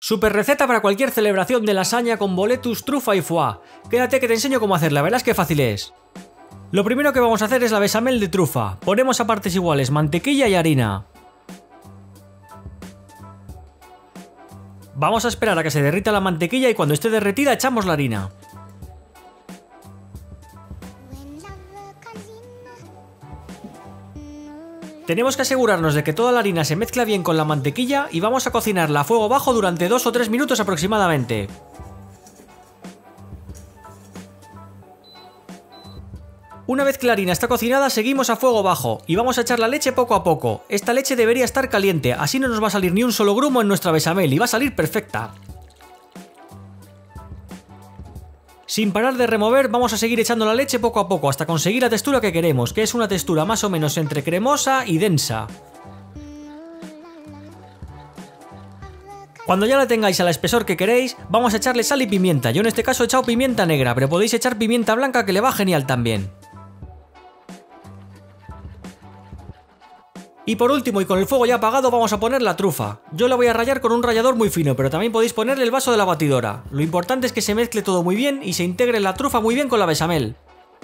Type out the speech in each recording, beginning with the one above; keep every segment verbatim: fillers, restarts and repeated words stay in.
Super receta para cualquier celebración de lasaña con boletus, trufa y foie. Quédate que te enseño cómo hacerla, verás qué fácil es. Lo primero que vamos a hacer es la bechamel de trufa. Ponemos a partes iguales mantequilla y harina. Vamos a esperar a que se derrita la mantequilla y cuando esté derretida echamos la harina. Tenemos que asegurarnos de que toda la harina se mezcla bien con la mantequilla y vamos a cocinarla a fuego bajo durante dos o tres minutos aproximadamente. Una vez que la harina está cocinada seguimos a fuego bajo y vamos a echar la leche poco a poco. Esta leche debería estar caliente, así no nos va a salir ni un solo grumo en nuestra bechamel y va a salir perfecta. Sin parar de remover vamos a seguir echando la leche poco a poco hasta conseguir la textura que queremos, que es una textura más o menos entre cremosa y densa. Cuando ya la tengáis al espesor que queréis, vamos a echarle sal y pimienta. Yo en este caso he echado pimienta negra, pero podéis echar pimienta blanca que le va genial también. Y por último, y con el fuego ya apagado, vamos a poner la trufa. Yo la voy a rallar con un rallador muy fino, pero también podéis ponerle el vaso de la batidora. Lo importante es que se mezcle todo muy bien y se integre la trufa muy bien con la bechamel.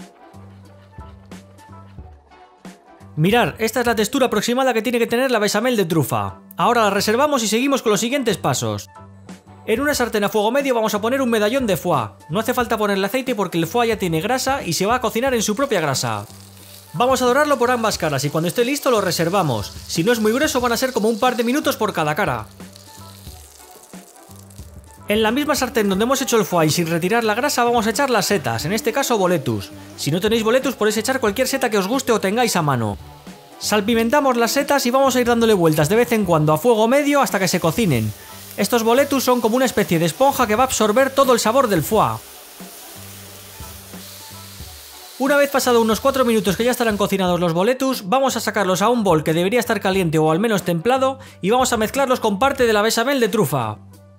Mirad, esta es la textura aproximada que tiene que tener la bechamel de trufa. Ahora la reservamos y seguimos con los siguientes pasos. En una sartén a fuego medio vamos a poner un medallón de foie. No hace falta ponerle aceite porque el foie ya tiene grasa y se va a cocinar en su propia grasa. Vamos a dorarlo por ambas caras y cuando esté listo lo reservamos. Si no es muy grueso van a ser como un par de minutos por cada cara. En la misma sartén donde hemos hecho el foie y sin retirar la grasa vamos a echar las setas, en este caso boletus. Si no tenéis boletus podéis echar cualquier seta que os guste o tengáis a mano. Salpimentamos las setas y vamos a ir dándole vueltas de vez en cuando a fuego medio hasta que se cocinen. Estos boletus son como una especie de esponja que va a absorber todo el sabor del foie. Una vez pasado unos cuatro minutos que ya estarán cocinados los boletus, vamos a sacarlos a un bol que debería estar caliente o al menos templado y vamos a mezclarlos con parte de la bechamel de trufa.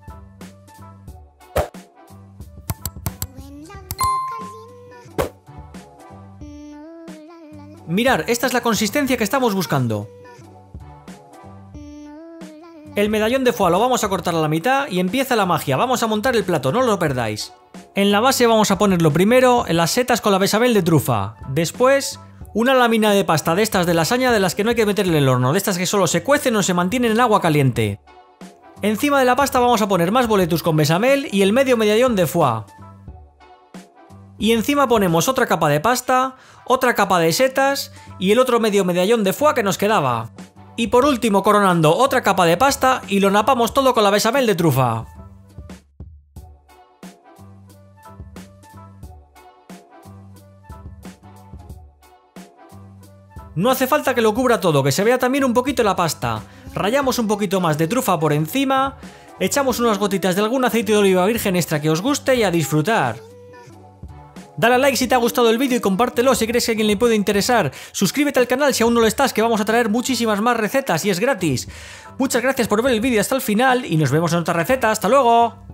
Mirad, esta es la consistencia que estamos buscando. El medallón de foie lo vamos a cortar a la mitad y empieza la magia, vamos a montar el plato, no lo perdáis. En la base vamos a poner lo primero en las setas con la bechamel de trufa. Después, una lámina de pasta de estas de lasaña de las que no hay que meterle en el horno, de estas que solo se cuecen o se mantienen en agua caliente. Encima de la pasta vamos a poner más boletus con bechamel y el medio medallón de foie. Y encima ponemos otra capa de pasta, otra capa de setas y el otro medio medallón de foie que nos quedaba. Y por último coronando otra capa de pasta y lo napamos todo con la bechamel de trufa. No hace falta que lo cubra todo, que se vea también un poquito la pasta. Rallamos un poquito más de trufa por encima, echamos unas gotitas de algún aceite de oliva virgen extra que os guste y a disfrutar. Dale a like si te ha gustado el vídeo y compártelo si crees que a alguien le puede interesar. Suscríbete al canal si aún no lo estás, que vamos a traer muchísimas más recetas y es gratis. Muchas gracias por ver el vídeo hasta el final y nos vemos en otra receta. ¡Hasta luego!